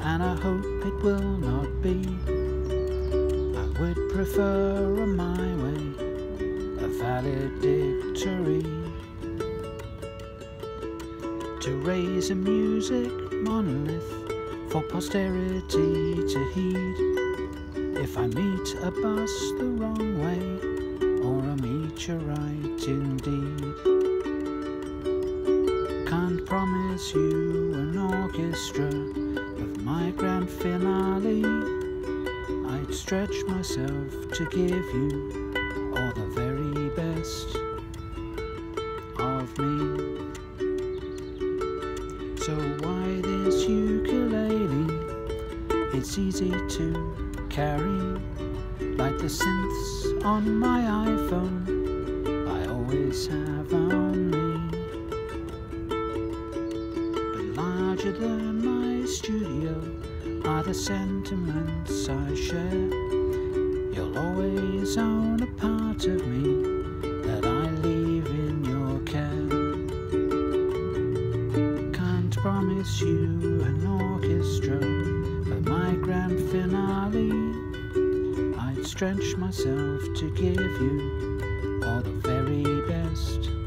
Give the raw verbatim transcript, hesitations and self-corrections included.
and I hope it will not be. I would prefer a my way, a valedictory, to raise a music monolith for posterity to heed. If I meet a bus the wrong way, or a meteorite indeed, can't promise you an orchestra of my grand finale. I'd stretch myself to give you all the very best of me. So why this ukulele? It's easy to carry, like the synths on my iPhone I always have on me. But larger than my studio are the sentiments I share. You'll always own a part of me that I leave in your care. Can't promise you an orchestra for my grand finale. I'd stretch myself to give you all the very best